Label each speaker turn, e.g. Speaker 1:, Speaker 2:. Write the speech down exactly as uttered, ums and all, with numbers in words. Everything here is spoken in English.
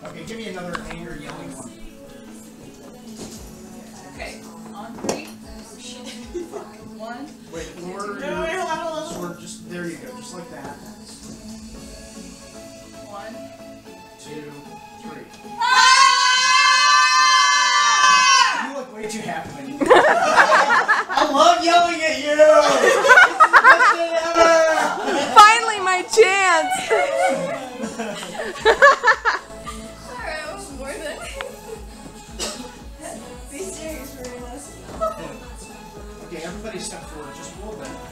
Speaker 1: Okay, give me another anger yelling one.
Speaker 2: Okay, on three. One.
Speaker 1: Wait, order.
Speaker 2: No, wait, hold on, hold on.
Speaker 1: Sword, just there you go, just like that.
Speaker 2: One,
Speaker 1: two, three.
Speaker 2: Ah!
Speaker 1: You look way too happy when you do that. I love yelling at you!
Speaker 3: Finally, my chance!
Speaker 2: Alright, that was more than. Be serious for a lesson.
Speaker 1: Okay, everybody step forward, just a little bit.